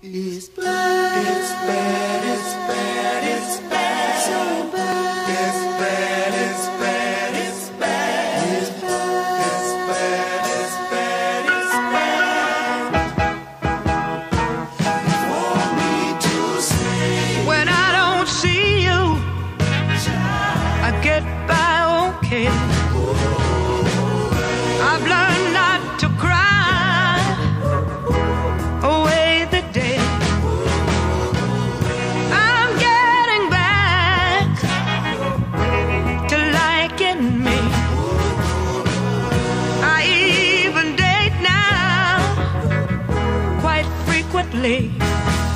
It's bad, it's bad, it's bad, it's bad, so bad. It's bad, it's bad, it's bad, it's bad, it's bad, it's bad, it's bad. For me to say, when I don't see you, I get by okay. I've learned not to cry away the day. I'm getting back to liking me. I even date now quite frequently.